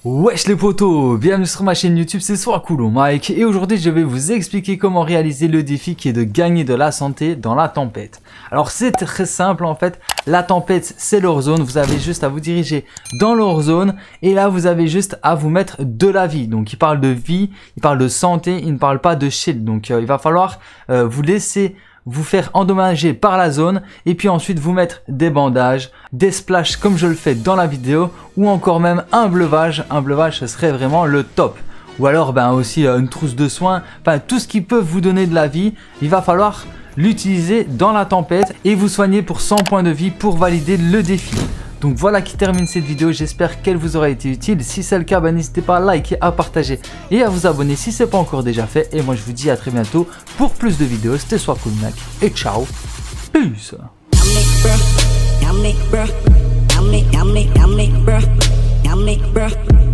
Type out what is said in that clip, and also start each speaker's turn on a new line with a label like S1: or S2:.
S1: Wesh les potos, bienvenue sur ma chaîne YouTube, c'est Swacoolo Mike et aujourd'hui je vais vous expliquer comment réaliser le défi qui est de gagner de la santé dans la tempête. Alors c'est très simple en fait, la tempête c'est leur zone, vous avez juste à vous diriger dans leur zone et là vous avez juste à vous mettre de la vie. Donc il parle de vie, il parle de santé, il ne parle pas de shield, donc il va falloir vous laisser vous faire endommager par la zone et puis ensuite vous mettre des bandages, des splashs comme je le fais dans la vidéo ou encore même un bleuvage ce serait vraiment le top. Ou alors aussi une trousse de soins, enfin tout ce qui peut vous donner de la vie, il va falloir l'utiliser dans la tempête et vous soigner pour 100 points de vie pour valider le défi. Donc voilà qui termine cette vidéo, j'espère qu'elle vous aura été utile. Si c'est le cas, n'hésitez pas à liker, à partager et à vous abonner si ce n'est pas encore déjà fait. Et moi je vous dis à très bientôt pour plus de vidéos. C'était Swacoolo Mike et ciao. Peace.